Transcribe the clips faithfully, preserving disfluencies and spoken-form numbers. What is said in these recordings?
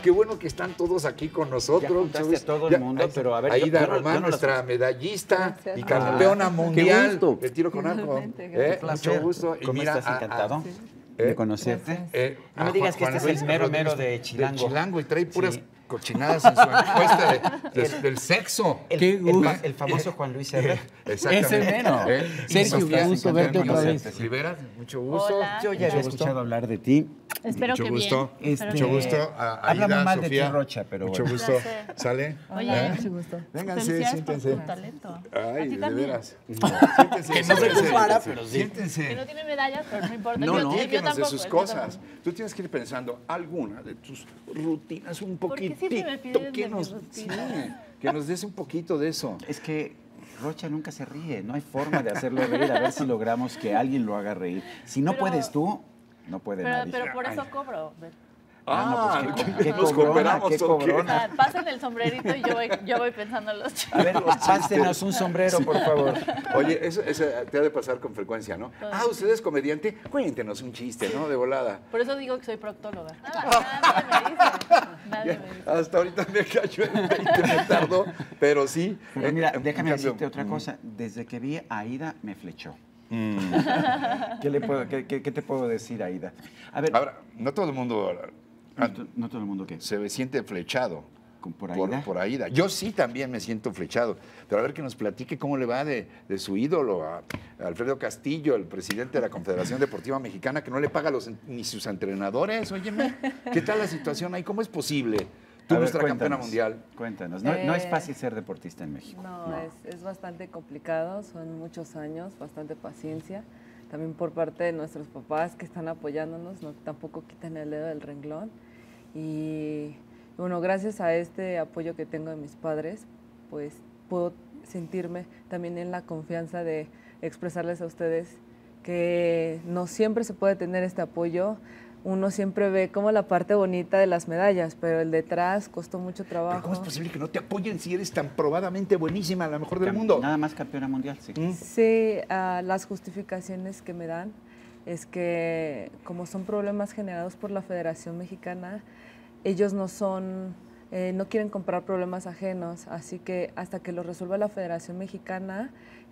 qué bueno que están todos aquí con nosotros. Ya juntaste a todo el mundo, pero a ver, Aida yo- yo no- Román, yo no las- nuestra medallista Gracias. y campeona Ah, mundial qué gusto. del tiro con arco. Igualmente, ¿Eh? gracias. Mucho gusto. Y ¿Cómo mira, estás? a- a- Encantado ¿eh? de conocerte. Eh, No me a digas Juan- que este Juan es el Luis mero, Rodríguez mero de Chilango. De Chilango y trae puras Sí. cochinadas en su encuesta de- de- del sexo. El, Qué el gusto. fa- el famoso Juan Luis R. Exactamente. Ese mero. ¿Eh? Sergio, Sofía, qué gusto encantado verte de otra conocerte. vez. Rivera, mucho gusto. Hola. Yo ya Mucho había gusto. escuchado hablar de ti. Espero Mucho que gusto. bien. Este, Mucho gusto. A Habla muy Aida, mal de Sofía. ti, Rocha, pero Mucho bueno. gusto. Ya sé. ¿Sale? Oye, Mucho gusto. Vénganse, felicidades por siéntense. tu talento. Ay, A ti de también. veras. Siéntense. Que no se siéntense. compara, pero sí. Siéntense. Que no tiene medallas, pero no importa. No, yo, no. yo Platíquenos de tampoco, sus yo cosas. tampoco. Tú tienes que ir pensando alguna de tus rutinas un ¿Por qué poquitito. siempre me piden de que mis nos, rutinas? sí, que nos des un poquito de eso. Es que Rocha nunca se ríe, no hay forma de hacerlo reír, a ver si logramos que alguien lo haga reír. Si no Pero- puedes tú, no puede Pero, nadie. pero por eso cobro. Ven. Ah, no, pues, ¿qué, qué ¿nos cobrona, cooperamos qué o qué? O cobrona? sea, pasen el sombrerito y yo voy, yo voy pensando en los A ver, pásenos un sombrero, por favor. Oye, eso, eso te ha de pasar con frecuencia, ¿no? Ah, usted es comediante, cuéntenos un chiste, ¿no? De volada. Por eso digo que soy proctóloga. Nadie me dice. Nadie me dice. Hasta ahorita me cayó el veinte, me tardó, pero sí. Pero Eh, mira, en déjame cambio, decirte otra mm, cosa. Desde que vi a Aida, me flechó. mm. ¿Qué, le puedo, qué, qué- qué te puedo decir, Aida? A ver, Ahora, no todo el mundo no, to- no todo el mundo que se siente flechado. ¿Con- por por, Aida? por Aida. Yo sí también me siento flechado. Pero a ver que nos platique cómo le va de, de su ídolo, a, a Alfredo Castillo, el presidente de la Confederación Deportiva Mexicana, que no le paga los, ni sus entrenadores. Óyeme, ¿qué tal la situación ahí? ¿Cómo es posible? Tú, A ver, nuestra campeona cuéntanos, mundial. Cuéntanos. No, no es Eh, fácil ser deportista en México. No, Es, es bastante complicado, son muchos años, bastante paciencia. También por parte de nuestros papás que están apoyándonos, no, tampoco quitan el dedo del renglón. Y bueno, gracias a este apoyo que tengo de mis padres, pues puedo sentirme también en la confianza de expresarles a ustedes que no siempre se puede tener este apoyo. Uno siempre ve como la parte bonita de las medallas, pero el detrás costó mucho trabajo. Pero ¿cómo es posible que no te apoyen si eres tan probadamente buenísima, la mejor del Cam- mundo? Nada más campeona mundial, sí. Mm. Sí, ah, las justificaciones que me dan es que como son problemas generados por la Federación Mexicana, ellos no son, eh, no quieren comprar problemas ajenos, así que hasta que lo resuelva la Federación Mexicana,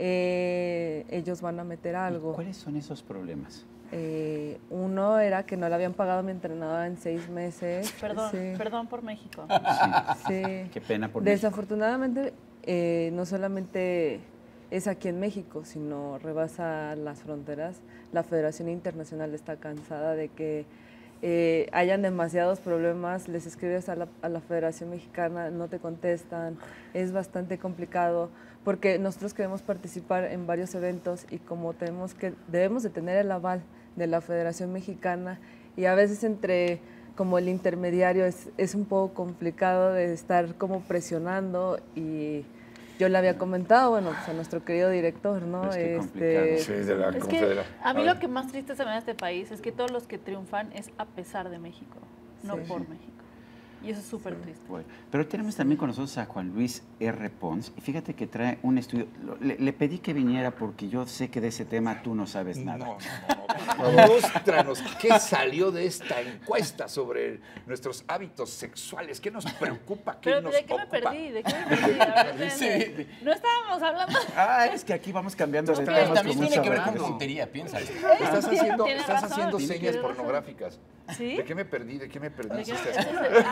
eh, ellos van a meter algo. ¿Cuáles son esos problemas? Eh, uno era que no le habían pagado a mi entrenadora en seis meses. Perdón, Sí, perdón por México. sí. Qué pena por México. Desafortunadamente, eh, no solamente es aquí en México, sino rebasa las fronteras. La Federación Internacional está cansada de que eh, hayan demasiados problemas, les escribes a la, a la Federación Mexicana, no te contestan, es bastante complicado porque nosotros queremos participar en varios eventos y como tenemos que, debemos de tener el aval de la Federación Mexicana y a veces entre como el intermediario es, es un poco complicado de estar como presionando y yo le había comentado, bueno, pues a nuestro querido director, ¿no? Es que complicado. Sí, de la Es que Confedera- a mí A lo ver. que más triste se me da en este país es que todos los que triunfan es a pesar de México, no Sí. por México. Y eso es súper triste. Bueno, pero tenemos también con nosotros a Juan Luis R. Pons, y fíjate que trae un estudio. Lo- Le, le pedí que viniera porque yo sé que de ese tema tú no sabes No, nada. no, no, por favor. Ilústranos, ¿qué salió de esta encuesta sobre nuestros hábitos sexuales? ¿Qué nos preocupa? ¿Qué Pero nos ¿de qué me ocupa? perdí? ¿De qué me perdí? A ver, espérenme. No estábamos hablando. Ah, es que aquí vamos cambiando de No, temas También con tiene mucha que ver con rapidez. puntería, piensa. Estás haciendo, Tienes estás razón, haciendo tienes señas razón. pornográficas. ¿Sí? ¿De qué me perdí? ¿De qué me perdí? ¿De qué? Hiciste Ese así. es el-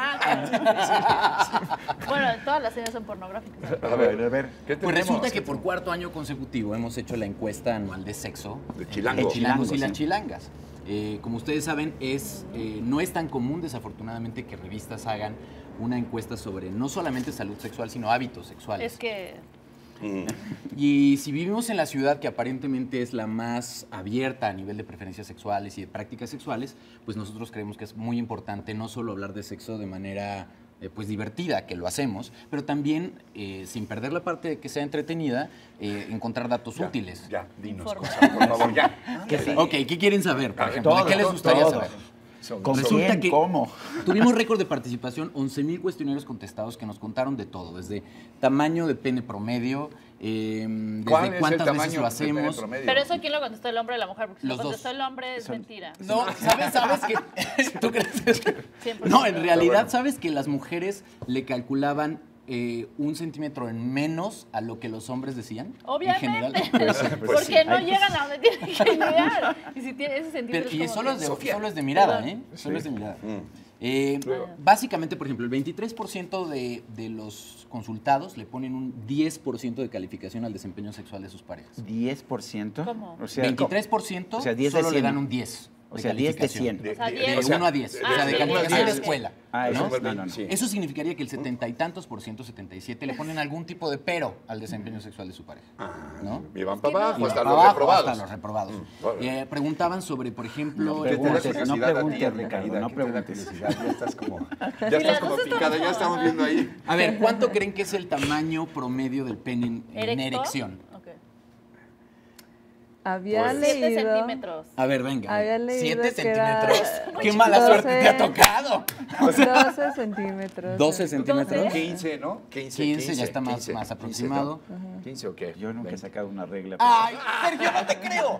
ah, claro. Bueno, todas las señas son pornográficas. A ver, A ver. ¿qué Pues tenemos? resulta que por cuarto año consecutivo hemos hecho la encuesta anual de sexo De chilango. de chilangos y sí. las chilangas. Eh, como ustedes saben, es, eh, no es tan común, desafortunadamente, que revistas hagan una encuesta sobre no solamente salud sexual, sino hábitos sexuales. Es que Y si vivimos en la ciudad que aparentemente es la más abierta a nivel de preferencias sexuales y de prácticas sexuales, pues nosotros creemos que es muy importante no solo hablar de sexo de manera eh, pues divertida, que lo hacemos, pero también, eh, sin perder la parte de que sea entretenida, eh, encontrar datos Ya, útiles. Ya, dinos Informa. cosas, por favor, ya. Que sí. Ok, ¿qué quieren saber, por A ver, ejemplo? ¿De todo, qué les todo, gustaría todo. saber? Son- ¿Con son- Resulta quién? que ¿Cómo? Tuvimos récord de participación, once mil cuestionarios contestados que nos contaron de todo, desde tamaño de pene promedio, eh, ¿Cuál desde es cuántas el tamaño veces lo del pene hacemos. promedio? Pero eso, ¿quién lo contestó, el hombre o la mujer? Porque si Los lo dos. contestó el hombre es Son- mentira. No, ¿sabes? ¿Sabes que ¿Tú crees? cien por ciento. No, en realidad, ¿sabes que las mujeres le calculaban eh, un centímetro en menos a lo que los hombres decían? Obviamente. En general. Pues, pues Porque sí. no llegan a donde tienen que llegar. Y si tiene ese sentido. Pero, y solo es, de, Sofía. solo es de mirada, Perdón. ¿eh? Solo es de mirada. Mm. Eh, Luego. básicamente, por ejemplo, el veintitrés por ciento de, de los consultados le ponen un diez por ciento de calificación al desempeño sexual de sus parejas. diez por ciento. ¿Cómo? O sea, veintitrés por ciento o sea, diez de solo le cien. dan un diez. O sea, diez de cien. De, O sea, de- diez. De o sea, uno a diez. de- O sea, de de uno a calificación de diez. escuela. Ah, ¿no? eso, no, no, no. Sí. Eso significaría que el setenta y tantos por ciento, setenta y siete, le ponen algún tipo de pero al desempeño sexual de su pareja. Ah, ¿no? Y van Es que para no- abajo, Y hasta para los abajo, reprobados. hasta los reprobados. Mm, bueno. Eh, preguntaban sobre, por ejemplo, No ¿Qué te da preguntes, no curiosidad a ti, preguntes, Ana Ricardo, Caída? no ¿Qué te da preguntes. curiosidad? Ya estás como, ya Sí, estás las como dos estamos picada, ya como- estamos viendo ahí. a ver, ¿cuánto creen que es el tamaño promedio del pene en, en ¿Erecto? erección? Ok. Había Pues- Siete leído. centímetros. A ver, venga. Había leído ¿Siete que era centímetros? ¡Qué mala suerte te ha doce. tocado! doce centímetros. doce centímetros. ¿Doce? quince, ¿no? quince, quince, ya está más- quince, más quince, aproximado. ¿no? quince o qué? Yo nunca he veinte. sacado una regla. ¡Ay, Sergio, no te creo!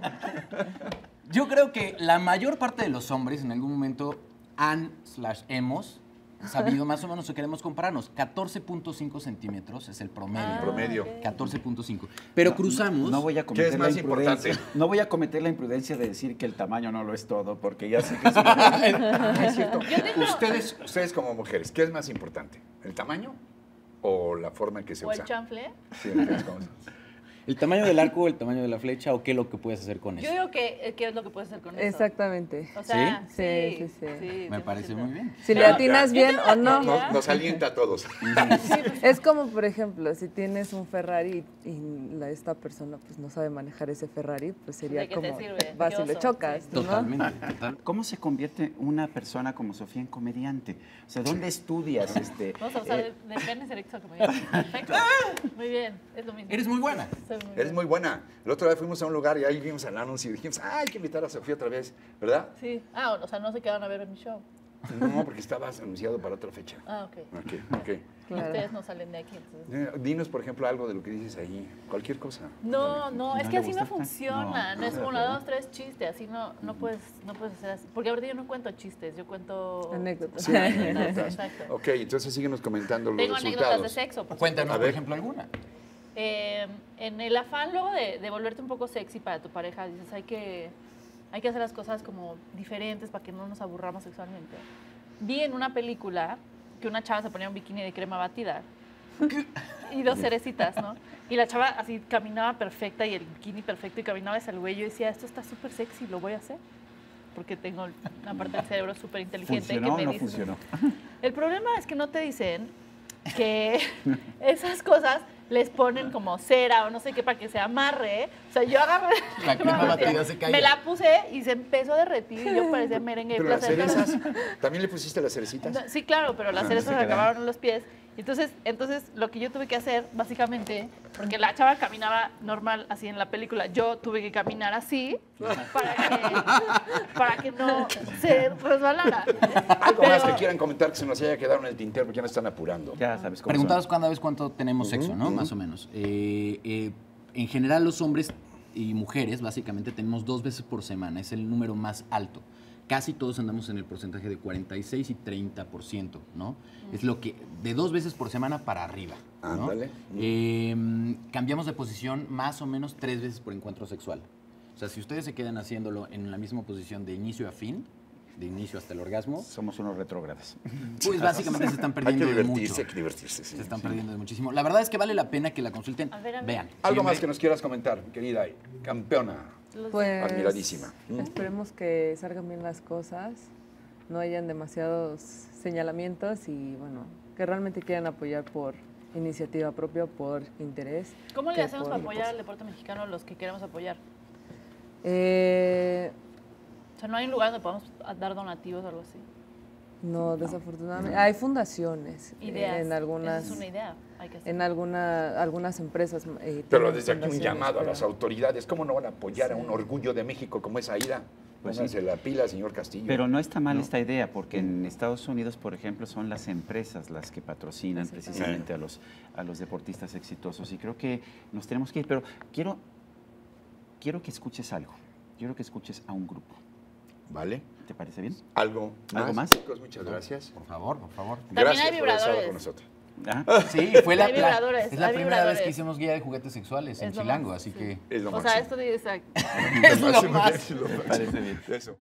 Yo creo que la mayor parte de los hombres en algún momento han, slash, hemos sabido más o menos si queremos compararnos. catorce punto cinco centímetros es el promedio. Ah, Promedio. ok. catorce punto cinco. Pero cruzamos... No voy a cometer ¿Qué es más la imprudencia. importante? No voy a cometer la imprudencia de decir que el tamaño no lo es todo, porque ya sé que es Ah, es cierto. Yo tengo- Ustedes, ustedes como mujeres, ¿qué es más importante? ¿El tamaño o la forma en que se O el usa? chanfle. Sí, ustedes cómo- ¿El tamaño del arco, el tamaño de la flecha o qué es lo que puedes hacer con eso? Yo digo que, eh, ¿qué es lo que puedes hacer con eso? Exactamente. O sea, Sí, sí, sí, sí. sí, Me cien por parece ciento. muy bien. Si le Pero- atinas yo bien tengo o una no. teoría. Nos, nos alienta a todos. Es como, por ejemplo, si tienes un Ferrari y la- esta persona pues no sabe manejar ese Ferrari, pues sería ¿De qué te como sirve? vas Qué y le oso, chocas, sí. ¿no? Totalmente. total. ¿Cómo se convierte una persona como Sofía en comediante? O sea, ¿dónde estudias este? Vamos a usar eh, de, de penes erectos como ya. Perfecto. Muy bien, es lo mismo. Eres muy buena. Soy muy Eres buena. muy buena. La otra vez fuimos a un lugar y ahí vimos el anuncio y dijimos, ah, hay que invitar a Sofía otra vez, ¿verdad? Sí. Ah, o sea, no se quedaron a ver mi show. No, porque estabas anunciado para otra fecha. Ah, ok. Ok, ok. Claro. Ustedes no salen de aquí, entonces. Eh, Dinos, por ejemplo, algo de lo que dices ahí. Cualquier cosa. No, no, ¿No es le que así gusta? no funciona. No, No, es no, como de la acuerdo. dos, tres chistes. Así no, no puedes, no puedes hacer así. Porque ahorita yo no cuento chistes, yo cuento Anécdotas. Sí, anécdotas. Exacto. Ok, entonces síguenos comentando los Tengo anécdotas resultados. de sexo. por Cuéntanos, A por ver. ejemplo, alguna. Eh, en el afán luego de, de volverte un poco sexy para tu pareja, dices, hay que, hay que hacer las cosas como diferentes para que no nos aburramos sexualmente. Vi en una película que una chava se ponía un bikini de crema batida y dos cerecitas, ¿no? Y la chava así caminaba perfecta y el bikini perfecto y caminaba hacia el güey. Yo decía, esto está súper sexy, lo voy a hacer. Porque tengo una parte del cerebro súper inteligente que ¿Funcionó o me no dice... funcionó? El problema es que no te dicen que esas cosas les ponen como cera o no sé qué para que se amarre. O sea, yo agarré La crema batida se caía. me la puse y se empezó a derretir y yo parecía merengue. Pero las placentero. cerezas, ¿también le pusiste las cerecitas? No, sí, claro, pero las Ah, cerezas se me quedaron. acabaron en los pies. Entonces, entonces, lo que yo tuve que hacer, básicamente, porque la chava caminaba normal así en la película, yo tuve que caminar así para que, para que no se resbalara. Algo más Pero- que quieran comentar que se nos haya quedado en el tintero porque ya me están apurando. Ya sabes cómo Preguntabas son. cada vez cuánto tenemos sexo, ¿no? Más o menos. Eh, eh, en general, los hombres y mujeres, básicamente, tenemos dos veces por semana. Es el número más alto. Casi todos andamos en el porcentaje de cuarenta y seis y treinta por ciento, ¿no? Es lo que, de dos veces por semana para arriba, ¿no? Ándale. Eh, cambiamos de posición más o menos tres veces por encuentro sexual. O sea, si ustedes se quedan haciéndolo en la misma posición de inicio a fin, de inicio hasta el orgasmo, Somos unos retrógradas. pues básicamente se están Hay que perdiendo de divertirse, mucho. hay que divertirse. sí. Se están perdiendo de muchísimo. La verdad es que vale la pena que la consulten. A ver, a ver. Vean. Algo más Siempre- que nos quieras comentar, querida campeona. Los- Pues Admiradísima. Mm. esperemos que salgan bien las cosas, no hayan demasiados señalamientos y bueno, que realmente quieran apoyar por iniciativa propia, por interés. ¿Cómo le que hacemos por- para apoyar al deporte mexicano a los que queremos apoyar? Eh, O sea, no hay un lugar donde podamos dar donativos o algo así. no, desafortunadamente. Hay fundaciones eh, Ideas. en algunas, Esa es una idea. Hay que hacer. en alguna, algunas empresas. eh, Pero tienen desde aquí un fundaciones, llamado a pero- las autoridades. ¿Cómo no van a apoyar a un orgullo de México como es Aida? Pues Pónganse sí. la pila, señor Castillo. Pero no está mal ¿No? esta idea, porque en Estados Unidos, por ejemplo, son las empresas las que patrocinan Exactamente. precisamente a los, a los deportistas exitosos. Y creo que nos tenemos que ir. Pero quiero, quiero que escuches algo. Quiero que escuches a un grupo. ¿Vale? ¿Te parece bien? ¿Algo más? ¿Algo más? Chicos, muchas gracias. Por favor, por favor. También Gracias hay por haber estado vibradores. con nosotros. Ah, Sí, fue la, Hay la- vibradores, es la hay primera vibradores. vez que hicimos guía de juguetes sexuales en Es lo Chilango, más, así sí. que Es lo O sea, máximo. esto dice... es lo máximo, más. es lo máximo. Parece bien. Eso.